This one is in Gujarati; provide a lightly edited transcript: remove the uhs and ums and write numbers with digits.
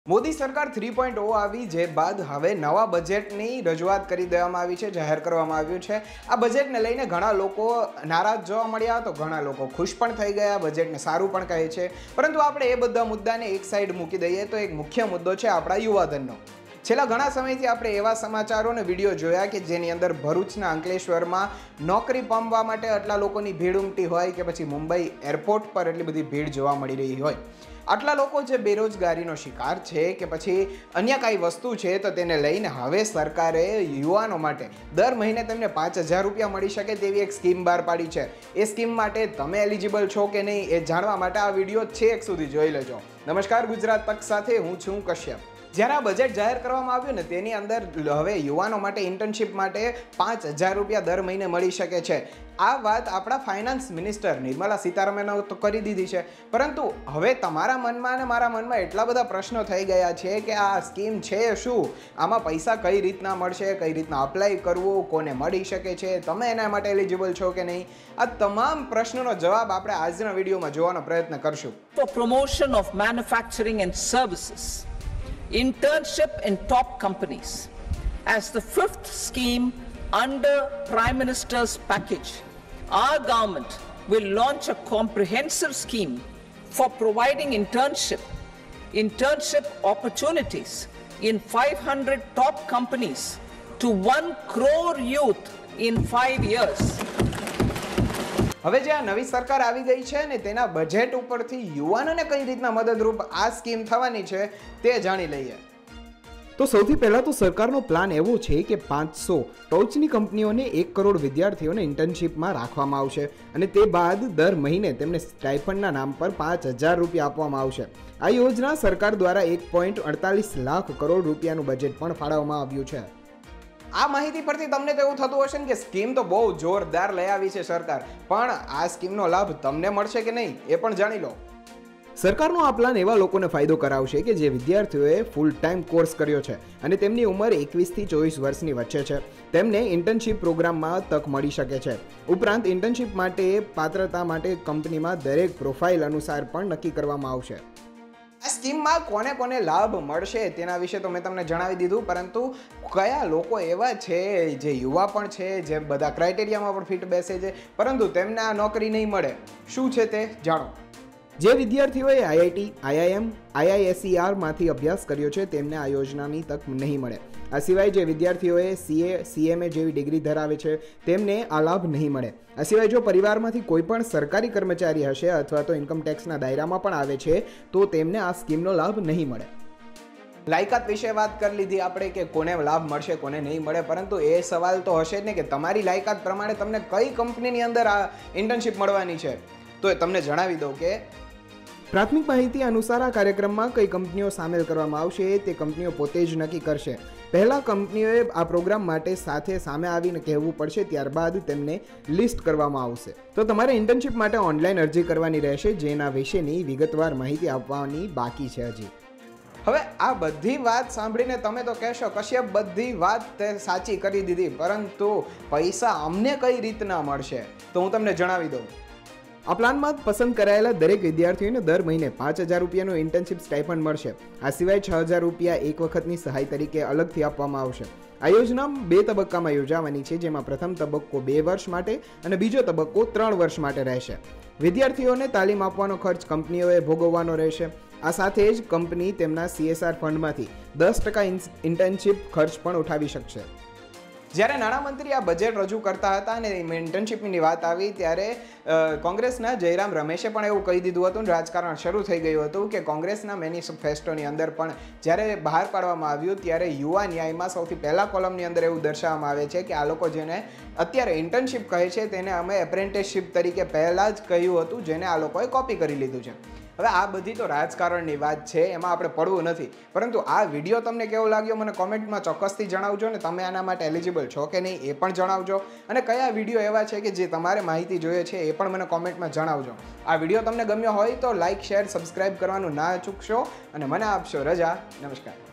મોદી સરકાર 3.0 આવી જે બાદ હવે નવા બજેટની રજૂઆત કરી દેવામાં આવી છે, જાહેર કરવામાં આવ્યું છે। આ બજેટને લઈને ઘણા લોકો નારાજ જોવા મળ્યા તો ઘણા લોકો ખુશ પણ થઈ ગયા, બજેટને સારું પણ કહે છે। પરંતુ આપણે એ બધા મુદ્દાને એક સાઈડ મૂકી દઈએ તો એક મુખ્ય મુદ્દો છે આપણા યુવાધનનો। છેલ્લા ઘણા સમયથી આપણે એવા સમાચારો અને વિડીયો જોયા કે જેની અંદર ભરૂચના અંકલેશ્વરમાં નોકરી પામવા માટે આટલા લોકોની ભીડ ઉમટી હોય કે પછી મુંબઈ એરપોર્ટ પર એટલી બધી ભીડ જોવા મળી રહી હોય। આટલા લોકો જે બેરોજગારીનો શિકાર છે કે પછી અન્ય કાંઈ વસ્તુ છે તો તેને લઈને હવે સરકારે યુવાનો માટે દર મહિને તેમને 5,000 રૂપિયા મળી શકે તેવી એક સ્કીમ બહાર પાડી છે। એ સ્કીમ માટે તમે એલિજિબલ છો કે નહીં એ જાણવા માટે આ વિડીયો છેક સુધી જોઈ લેજો। નમસ્કાર, ગુજરાત તક સાથે હું છું કશ્યપ। જ્યારે આ બજેટ જાહેર કરવામાં આવ્યું ને તેની અંદર હવે યુવાનો માટે ઇન્ટર્નશિપ માટે 5,000 રૂપિયા દર મહિને મળી શકે છે। આ વાત આપણા ફાઇનાન્સ મિનિસ્ટર નિર્મલા સીતારામને તો કરી દીધી છે, પરંતુ હવે તમારા મનમાં અને મારા મનમાં એટલા બધા પ્રશ્નો થઈ ગયા છે કે આ સ્કીમ છે શું, આમાં પૈસા કઈ રીતના મળશે, કઈ રીતના અપ્લાય કરવું, કોને મળી શકે છે, તમે એના માટે એલિજિબલ છો કે નહીં, આ તમામ પ્રશ્નોનો જવાબ આપણે આજના વિડીયોમાં જોવાનો પ્રયત્ન કરશું। For promotion of manufacturing and services, internship in top companies as the fifth scheme under Prime Minister's package, our government will launch a comprehensive scheme for providing internship opportunities in 500 top companies to 1 crore youth in 5 years. હવે જે આ નવી સરકાર આવી ગઈ છે ને તેના બજેટ ઉપરથી યુવાનોને કઈ રીતના મદદરૂપ આ સ્કીમ થવાની છે તે જાણી લઈએ। તો સૌથી પહેલા તો સરકારનો પ્લાન એવો છે કે 500 ટોચની કંપનીઓને 1 કરોડ વિદ્યાર્થીઓને ઇન્ટર્નશિપમાં રાખવામાં આવશે અને તે બાદ દર મહિને તેમને સ્ટાઇપન્ડના નામ પર 5,000 રૂપિયા આપવામાં આવશે। આ યોજના સરકાર દ્વારા 1.48 લાખ કરોડ રૂપિયાનું બજેટ પણ ફાળવવામાં આવ્યું છે। આ માહિતી પરથી તમને તો એવું થતું હશે ને કે સ્કીમ તો બહુ જોરદાર લઈ આવી છે સરકાર, પણ આ સ્કીમનો લાભ તમને મળશે કે નહીં એ પણ જાણી લો। સરકારનો આ પ્લાન એવા લોકોને ફાયદો કરાવશે કે જે વિદ્યાર્થીઓએ ફૂલ ટાઈમ કોર્સ કર્યો છે અને તેમની ઉંમર 21 થી 24 વર્ષની વચ્ચે છે, તેમને ઇન્ટર્નશિપ પ્રોગ્રામમાં તક મળી શકે છે। ઉપરાંત ઇન્ટર્નશિપ માટે પાત્રતા માટે કંપનીમાં દરેક પ્રોફાઇલ અનુસાર પણ નક્કી કરવામાં આવશે। આ સ્કીમમાં કોને કોને લાભ મળશે તેના વિશે તો મેં તમને જણાવી દીધું, પરંતુ કયા લોકો એવા છે જે યુવા પણ છે, જે બધા ક્રાઇટેરિયામાં પણ ફિટ બેસે છે પરંતુ તેમને આ નોકરી નહીં મળે, શું છે તે જાણો। જે વિદ્યાર્થીઓએ આઈઆઈટી, આઈઆઈએમ, આઈઆઈએસઈઆર માંથી અભ્યાસ કર્યો છે તેમને આ યોજનાની તક નહીં મળે। આ સિવાય જે વિદ્યાર્થીઓએ સીએ, સીએમએ જેવી ડિગ્રી ધરાવે છે તેમને આ લાભ નહીં મળે। આ સિવાય જો પરિવારમાંથી કોઈ પણ સરકારી કર્મચારી હશે અથવા તો ઇન્કમ ટેક્સના દાયરામાં પણ આવે છે તો તેમને આ સ્કીમનો લાભ નહીં મળે। લાયકાત વિશે વાત કરી લીધી આપણે કે કોને લાભ મળશે કોને નહીં મળે, પરંતુ એ સવાલ તો હશે જ ને કે તમારી લાયકાત પ્રમાણે તમને કઈ કંપનીની અંદર આ ઇન્ટર્નશિપ મળવાની છે। તો તમને જણાવી દઉં કે પ્રાથમિક માહિતી અનુસાર આ કાર્યક્રમમાં કઈ કંપનીઓ સામેલ કરવામાં આવશે તે કંપનીઓ પોતે જ નક્કી કરશે। પહેલા કંપનીઓએ આ પ્રોગ્રામ માટે સામે આવીને કહેવું પડશે, ત્યારબાદ તેમને લિસ્ટ કરવામાં આવશે। તો તમારે ઇન્ટર્નશિપ માટે ઓનલાઈન અરજી કરવાની રહેશે, જેના વિશેની વિગતવાર માહિતી આપવાની બાકી છે હજી। હવે આ બધી વાત સાંભળીને તમે તો કહેશો કશ્યપ બધી વાત તે સાચી કરી દીધી, પરંતુ પૈસા અમને કઈ રીતના મળશે? તો હું તમને જણાવી દઉં। આ પ્લાનમાં પસંદ કરાયેલા દરેક વિદ્યાર્થીઓને દર મહિને 5,000 રૂપિયાનું ઇન્ટર્નશિપ સ્ટાઇપન્ડ મળશે। આ સિવાય 6,000 રૂપિયા એક વખતની સહાય તરીકે અલગથી આપવામાં આવશે। આ યોજના 2 તબક્કામાં યોજાવાની છે, જેમાં પ્રથમ તબક્કો 2 વર્ષ માટે અને બીજો તબક્કો 3 વર્ષ માટે રહેશે। વિદ્યાર્થીઓને તાલીમ આપવાનો ખર્ચ કંપનીઓએ ભોગવવાનો રહેશે। આ સાથે જ કંપની તેમના CSR ફંડમાંથી 10% ઇન્ટર્નશિપ ખર્ચ પણ ઉઠાવી શકશે। જ્યારે નાણામંત્રી આ બજેટ રજૂ કરતા હતા અને ઇન્ટર્નશિપની વાત આવી ત્યારે કોંગ્રેસના જયરામ રમેશે પણ એવું કહી દીધું હતું, રાજકારણ શરૂ થઈ ગયું હતું કે કોંગ્રેસના મેનિફેસ્ટોની અંદર પણ જ્યારે બહાર પાડવામાં આવ્યું ત્યારે યુવા ન્યાયમાં સૌથી પહેલા કોલમની અંદર એવું દર્શાવવામાં આવે છે કે આ લોકો જેને અત્યારે ઇન્ટર્નશિપ કહે છે તેને અમે એપ્રેન્ટિસશિપ તરીકે પહેલાં જ કહ્યું હતું, જેને આ લોકોએ કોપી કરી લીધું છે। હવે આ બધી તો રાજકારણની વાત છે, એમાં આપણે પડવું નથી, પરંતુ આ વિડીયો તમને કેવો લાગ્યો મને કોમેન્ટમાં ચોક્કસથી જણાવજો ને તમે આના માટે એલિજિબલ છો કે નહીં એ પણ જણાવજો, અને કયા વિડીયો એવા છે કે જે તમારે માહિતી જોઈએ છે એ પણ મને કોમેન્ટમાં જણાવજો। આ વિડીયો તમને ગમ્યો હોય તો લાઇક, શેર, સબસ્ક્રાઇબ કરવાનું ના ચૂકશો અને મને આપશો રજા। નમસ્કાર।